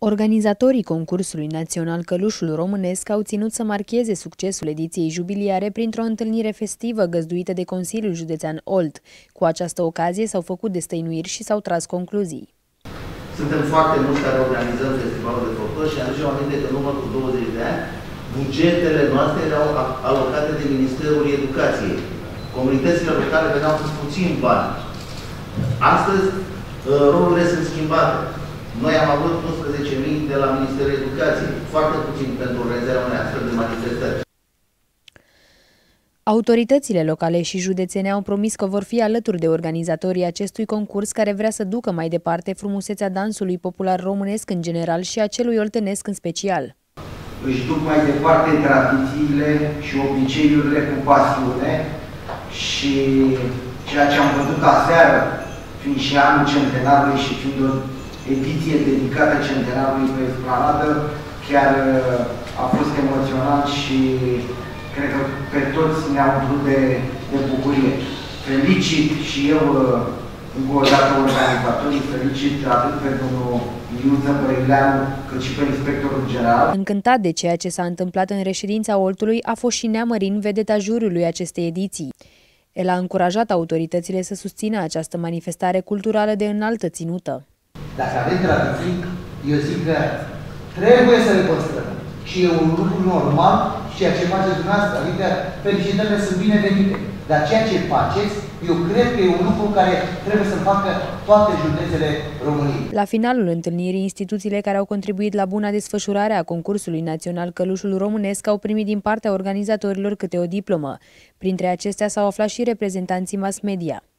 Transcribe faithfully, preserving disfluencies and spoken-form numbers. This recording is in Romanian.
Organizatorii concursului național Călușul Românesc au ținut să marcheze succesul ediției jubiliare printr-o întâlnire festivă găzduită de Consiliul Județean Olt. Cu această ocazie s-au făcut destăinuiri și s-au tras concluzii. Suntem foarte mulți care organizăm festivalul de folclor și aducem aminte că în urmă cu douăzeci de ani bugetele noastre erau alocate de Ministerul Educației. Comunitățile locale veneau cu puțin bani. Astăzi rolurile sunt schimbate. Noi am avut unsprezece mii de la Ministerul Educației, foarte puțin pentru organizarea unei astfel de manifestări. Autoritățile locale și județene au promis că vor fi alături de organizatorii acestui concurs care vrea să ducă mai departe frumusețea dansului popular românesc în general și a celui oltenesc în special. Își duc mai departe tradițiile și obiceiurile cu pasiune și ceea ce am văzut aseară, fiind și anul centenarului și fiind o ediție dedicată centenarului pe Esplanadă, chiar a fost emoționant și cred că pe toți ne-au umplut de, de bucurie. Felicit și eu încă o dată organizatorii, felicit atât pe domnul Iliuță Băileanu, cât și pe inspectorul general. Încântat de ceea ce s-a întâmplat în reședința Oltului a fost și Nea Mărin, vedeta juriului acestei ediții. El a încurajat autoritățile să susțină această manifestare culturală de înaltă ținută. Dacă avem tradiții, eu zic că trebuie să le păstrăm. Și e un lucru normal și ceea ce faceți dumneavoastră. Adică felicitările sunt binevenite. Dar ceea ce faceți, eu cred că e un lucru care trebuie să facă toate județele României. La finalul întâlnirii, instituțiile care au contribuit la buna desfășurare a concursului național Călușul Românesc au primit din partea organizatorilor câte o diplomă. Printre acestea s-au aflat și reprezentanții mass media.